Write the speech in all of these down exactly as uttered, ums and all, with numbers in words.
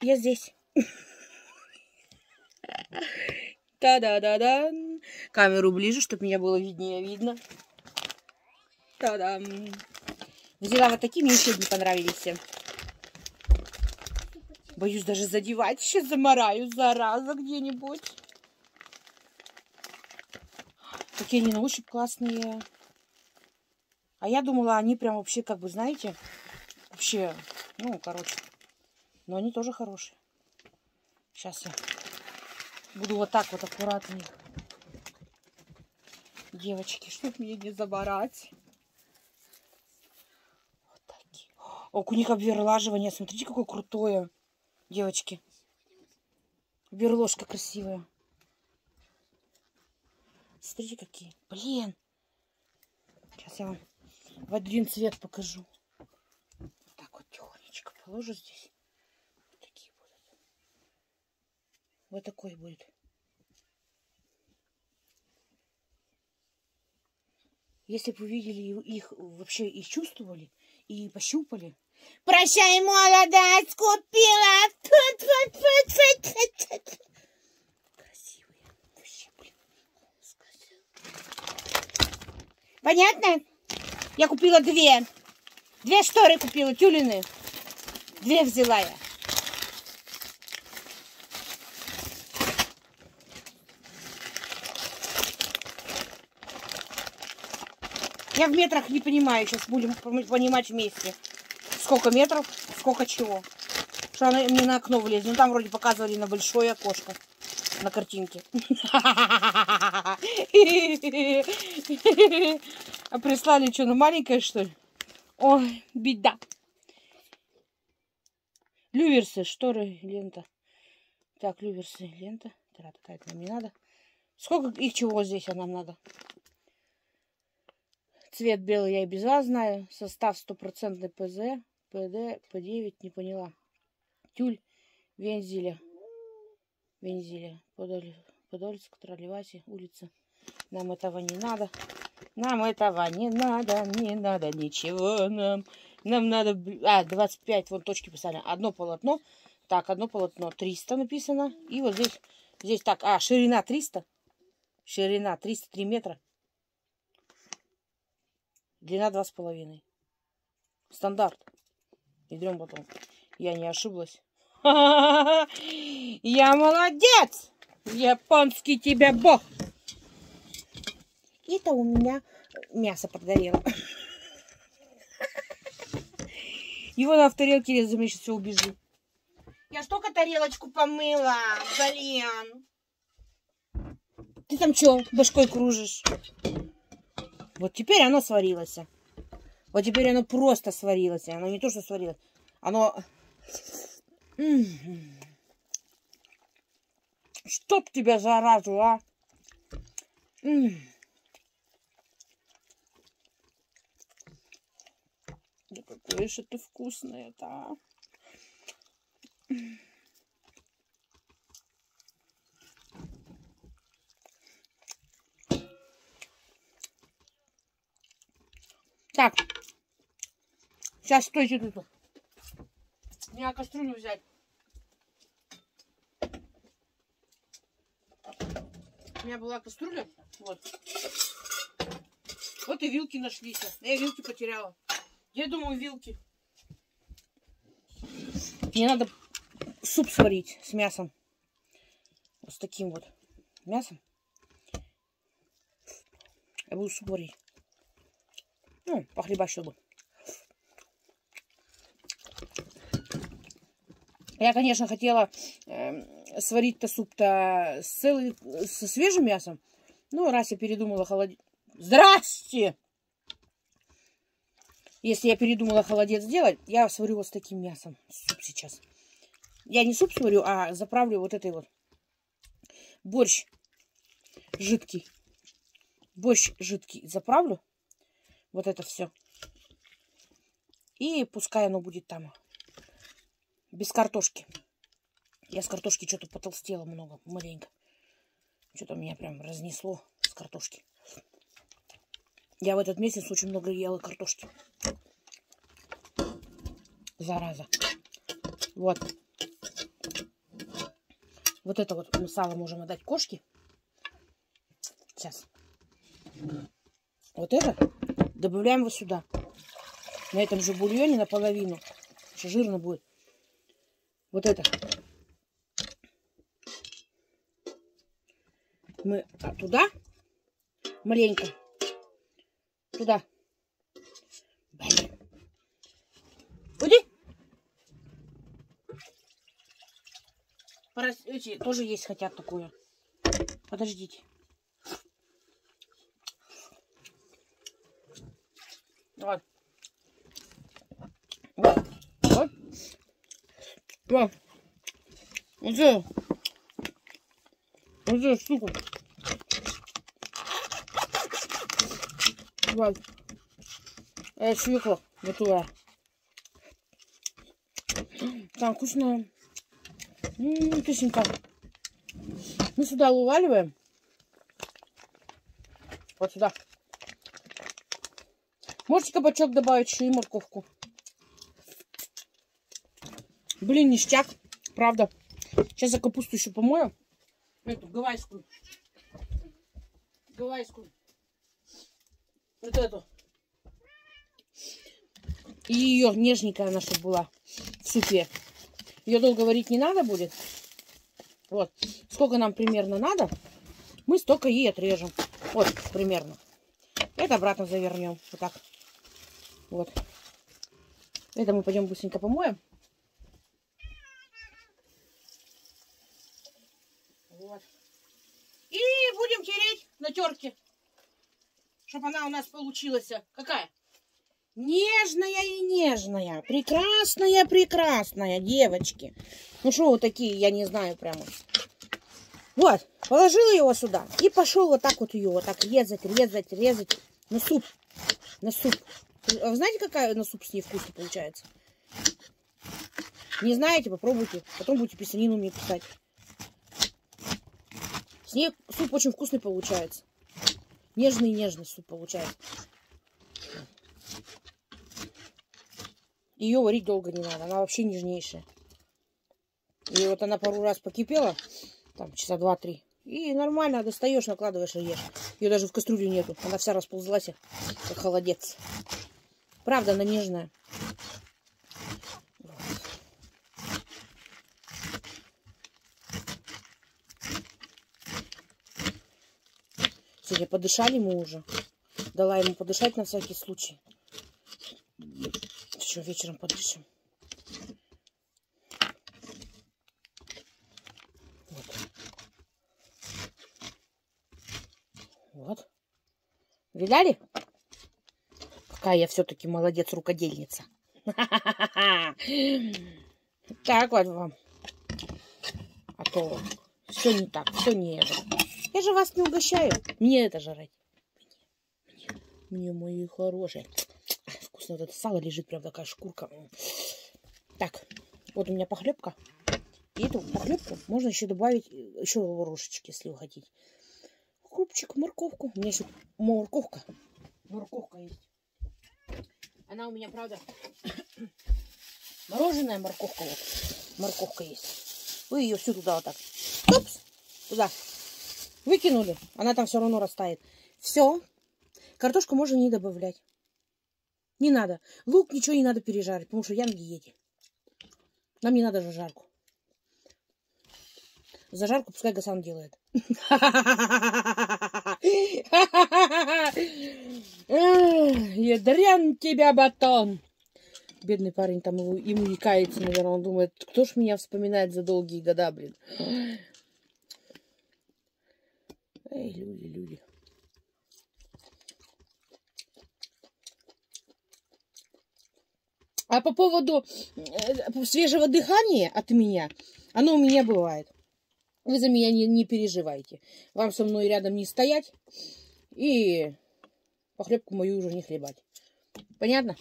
Я здесь. Та-да-да-да. Камеру ближе, чтобы меня было виднее видно. Та-дам. Взяла вот такие, мне еще не понравились все. Боюсь даже задевать. Сейчас замараю, зараза, где-нибудь. Такие они на ощупь классные. А я думала, они прям вообще, как бы, знаете, вообще, ну, короче. Но они тоже хорошие. Сейчас я буду вот так вот аккуратнее. Девочки, чтоб мне не забарать. Вот такие. О, у них обверлаживание. Смотрите, какое крутое. Девочки. Берложка красивая. Смотрите, какие. Блин. Сейчас я вам в один цвет покажу. Вот так вот тихонечко положу здесь. Вот такие будут. Вот такой будет. Если бы вы видели их, вообще их чувствовали и пощупали. Прощай, молодость, купила. Красивые. Вообще, блин. Понятно? Я купила две. Две шторы купила, тюлины. Две взяла я. Я в метрах не понимаю. Сейчас будем понимать вместе. Сколько метров, сколько чего. Что она мне на окно влезет. Ну, там вроде показывали на большое окошко. На картинке. А прислали что, на маленькое, что ли? Ой, беда. Люверсы, шторы, лента. Так, люверсы, лента. Тра-та-та, это нам не надо. Сколько их чего здесь а нам надо? Цвет белый я и без вас знаю. Состав стопроцентный ПЗ. ПД, П9, не поняла. Тюль, вензеля. Вензеля. Подоль, Подольск, Тролливаси, улица. Нам этого не надо. Нам этого не надо. Не надо ничего нам. Нам надо... А, двадцать пять, вон точки писали. Одно полотно. Так, одно полотно триста написано. И вот здесь, здесь так. А, ширина триста. Ширина триста три метра. Длина два с половиной. Стандарт. Идем потом. Я не ошиблась. Я молодец! Японский тебе бог! Это у меня мясо подгорело. Его на в тарелке резать, я сейчас все убежу. Я ж только тарелочку помыла, блин. Ты там что, башкой кружишь? Вот теперь оно сварилось. Вот теперь оно просто сварилось. Оно не то, что сварилось. Оно... Чтоб тебя заразу, а? Да какое же ты вкусное-то, а? Так. Сейчас, стойте тут. Мне кастрюлю взять. У меня была кастрюля. Вот. Вот и вилки нашлись. Я вилки потеряла. Я думаю, вилки. Мне надо суп сварить с мясом. Вот с таким вот мясом. Я буду суп варить. Ну, похлебать, чтобы. Я, конечно, хотела э, сварить-то суп-то с, целый, со свежим мясом. Ну, раз я передумала холодец... Здрасте! Если я передумала холодец сделать, я сварю вот с таким мясом суп сейчас. Я не суп сварю, а заправлю вот этой вот. Борщ жидкий. Борщ жидкий заправлю. Вот это все. И пускай оно будет там. Без картошки. Я с картошки что-то потолстела много, маленько. Что-то меня прям разнесло с картошки. Я в этот месяц очень много ела картошки. Зараза. Вот. Вот это вот мы сало можем отдать кошке. Сейчас. Вот это добавляем вот сюда. На этом же бульоне наполовину. Еще жирно будет. Вот это. Мы туда. Маленько. Туда. Блин. Уйди. Эти тоже есть хотят такое. Подождите. Вот. Вот. Вот. Вот. Вот это. Вот эту штуку. Вот. Это свекла готовая. Там вкусно. М-м, вкусненько. Мы сюда уваливаем. Вот сюда. Можете кабачок добавить, еще и морковку. Блин, ништяк. Правда. Сейчас я капусту еще помою. Эту гавайскую. Гавайскую. Вот эту. И ее нежненькая она, чтобы была в супе. Ее долго варить не надо будет. Вот. Сколько нам примерно надо, мы столько и отрежем. Вот, примерно. Это обратно завернем. Вот так. Вот. Это мы пойдем быстренько помоем. Вот. И будем тереть на терке. Чтобы она у нас получилась. Какая? Нежная и нежная. Прекрасная, прекрасная, девочки. Ну что вы такие, я не знаю прямо. Вот, положила его сюда. И пошел вот так вот ее, вот так резать, резать, резать. На суп. На суп. А вы знаете, какая на суп с ней вкусно получается? Не знаете, попробуйте. Потом будете писанину мне писать. С ней суп очень вкусный получается. Нежный-нежный суп получается. Ее варить долго не надо. Она вообще нежнейшая. И вот она пару раз покипела. Там часа два-три. И нормально достаешь, накладываешь и ешь. Ее даже в кастрюле нету. Она вся расползлась, как холодец. Правда, она нежная. Сегодня подышали мы уже. Дала ему подышать на всякий случай. Еще вечером подышим. Вот. Вот. Видали? Какая я все-таки молодец, рукодельница. Так вот вам. А то все не так, все не это. Я же вас не угощаю. Мне это жрать. Мне, мне, мои хорошие. Вкусно вот это сало лежит, прям такая шкурка. Так, вот у меня похлебка. И эту похлебку можно еще добавить еще ложечки, если вы хотите. Крупчик, морковку. У меня еще морковка. Морковка есть. Она у меня, правда, мороженая морковка. Вот. Морковка есть. Вы ее всю туда вот так. Тупс, туда. Выкинули. Она там все равно растает. Все. Картошку можно не добавлять. Не надо. Лук ничего не надо пережарить, потому что я на диете. Нам не надо зажарку. Зажарку пускай Гасан делает. Ядрен тебя батон. Бедный парень там ему, ему и кается, наверное. Он думает, кто ж меня вспоминает за долгие года, блин. Эй, люди, люди. А по поводу свежего дыхания от меня, оно у меня бывает. Вы за меня не, не переживайте. Вам со мной рядом не стоять и похлебку мою уже не хлебать. Понятно?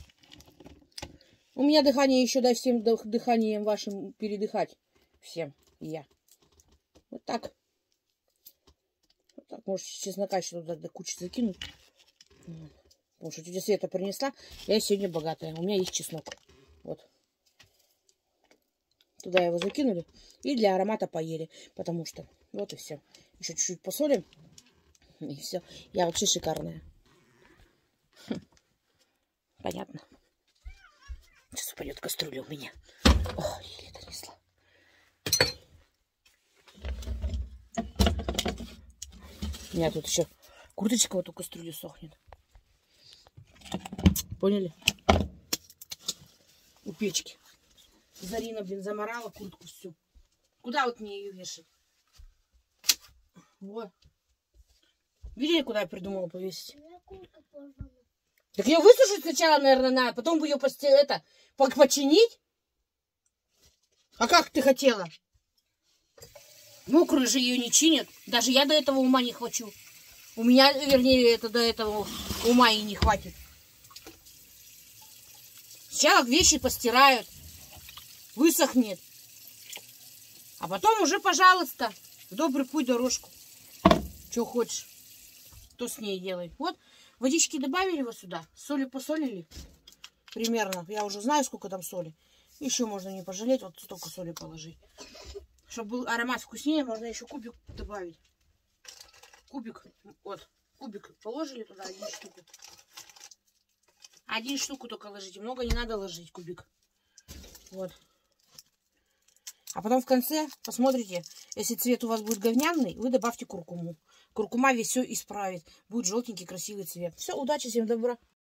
У меня дыхание еще, дай всем дыханием вашим передыхать. Всем и я. Вот так. Вот так. Может, чеснока еще туда до кучи закинуть. Потому что тетя Света принесла. Я сегодня богатая. У меня есть чеснок. Вот. Туда его закинули. И для аромата поели. Потому что вот и все. Еще чуть-чуть посолим. И все. Я вообще шикарная. Хм. Понятно. Сейчас упадет кастрюля у меня. Ох, еле донесла. У меня тут еще курточка в эту кастрюлю сохнет. Поняли? У печки. Зарина, блин, заморала куртку всю. Куда вот мне ее вешать? Вот. Видели, куда я придумала повесить? Так ее высушить сначала, наверное, надо. Потом бы ее пости... это, починить. А как ты хотела? Мокрую же ее не чинят. Даже я до этого ума не хвачу. У меня, вернее, это до этого ума и не хватит. Сначала вещи постирают. Высохнет. А потом уже, пожалуйста, в добрый путь дорожку. Что хочешь, то с ней делай. Вот, водички добавили вот сюда. Соли посолили. Примерно. Я уже знаю, сколько там соли. Еще можно не пожалеть. Вот столько соли положить. Чтобы был аромат вкуснее, можно еще кубик добавить. Кубик. Вот. Кубик положили туда, один штуку. Один штуку только ложите. Много не надо ложить, кубик. Вот. А потом в конце посмотрите, если цвет у вас будет говняный, вы добавьте куркуму. Куркума весь все исправит. Будет желтенький красивый цвет. Все, удачи, всем добра.